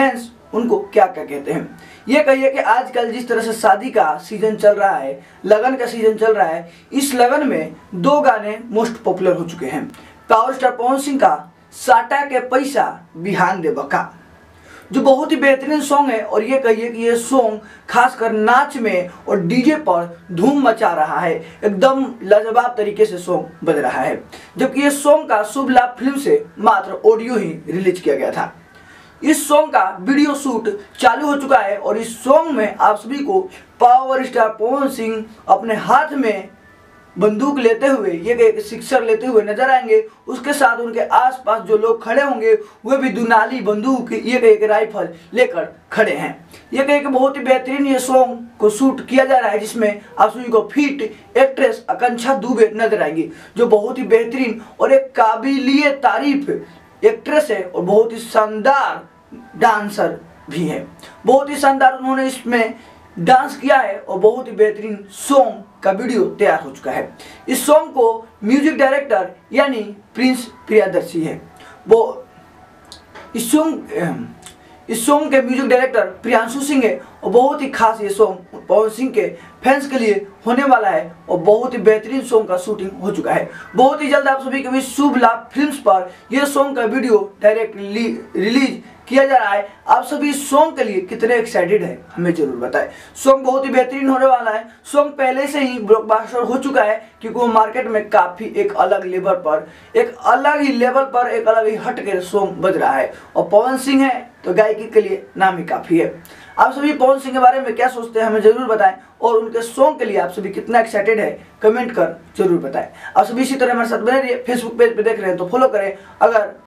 Fans उनको क्या क्या कहते हैं। ये कहिए कि आजकल जिस तरह से शादी का सीजन चल रहा है, लगन का सीजन चल रहा है, इस लगन में 2 गाने मोस्ट पॉपुलर हो चुके हैं। पावर स्टार पवन सिंह का साटा के पैसा बिहान दे बका, जो बहुत ही बेहतरीन सॉन्ग है, और ये कहिए कि ये सॉन्ग खासकर नाच में और डीजे पर धूम मचा रहा है। एकदम लाजवाब तरीके से सॉन्ग बज रहा है। जबकि ये सॉन्ग का शुभ लाभ फिल्म से मात्र ऑडियो ही रिलीज किया गया था। इस सॉन्ग का वीडियो शूट चालू हो चुका है और इस सॉन्ग में आप सभी को पावर स्टार पवन सिंह अपने हाथ में बंदूक लेते हुए, ये एक सिक्सर लेते हुए नजर आएंगे। उसके साथ उनके आसपास जो लोग खड़े होंगे वे भी दुनाली बंदूक, ये एक राइफल लेकर खड़े हैं। ये एक बहुत ही बेहतरीन ये सॉन्ग को शूट किया जा रहा है, जिसमें आप सभी को फिट एक्ट्रेस आकांक्षा दुबे नजर आएंगी, जो बहुत ही बेहतरीन और एक काबिलिए तारीफ एक्ट्रेस है और बहुत ही शानदार डांसर भी है। बहुत ही शानदार उन्होंने इसमें डांस किया है और बहुत ही बेहतरीन सॉन्ग का वीडियो तैयार हो चुका है। इस सॉन्ग को म्यूजिक डायरेक्टर यानी प्रिंस प्रियदर्शी है, वो इस सॉन्ग के म्यूजिक डायरेक्टर प्रियांशु सिंह है और बहुत ही खास ये सॉन्ग पवन सिंह के फैंस के लिए होने वाला है और बहुत ही बेहतरीन सॉन्ग का शूटिंग हो चुका है। बहुत ही जल्द आप सभी के बीच शुभ लाभ फिल्म्स पर यह सॉन्ग का वीडियो डायरेक्ट रिलीज किया जा रहा है। आप सभी सॉन्ग के लिए कितने एक्साइटेड हैं हमें जरूर बताएं। सॉन्ग बहुत ही बेहतरीन होने वाला है। सॉन्ग पहले से ही ब्लॉकबस्टर हो चुका है, क्योंकि वो मार्केट में काफी एक अलग लेवल पर, एक अलग ही हट के सॉन्ग बज रहा है और पवन सिंह है तो गायकी के लिए नाम ही काफी है। आप सभी पवन सिंह के बारे में क्या सोचते हैं हमें जरूर बताएं और उनके सॉन्ग के लिए आप सभी कितना एक्साइटेड है कमेंट कर जरूर बताएं। आप सभी इसी तरह हमारे साथ बने रहिए। फेसबुक पेज पे देख रहे हैं तो फॉलो करें, अगर